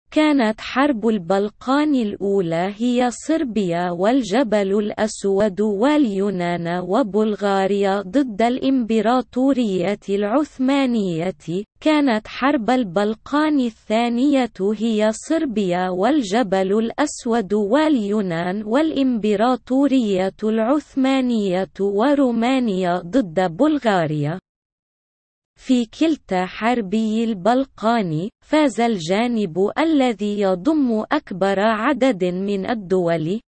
كانت حرب البلقان الأولى هي صربيا والجبل الأسود واليونان وبلغاريا ضد الإمبراطورية العثمانية. كانت حرب البلقان الثانية هي صربيا والجبل الأسود واليونان والإمبراطورية العثمانية ورومانيا ضد بلغاريا. في كلتا حربي البلقان، فاز الجانب الذي يضم أكبر عدد من الدول،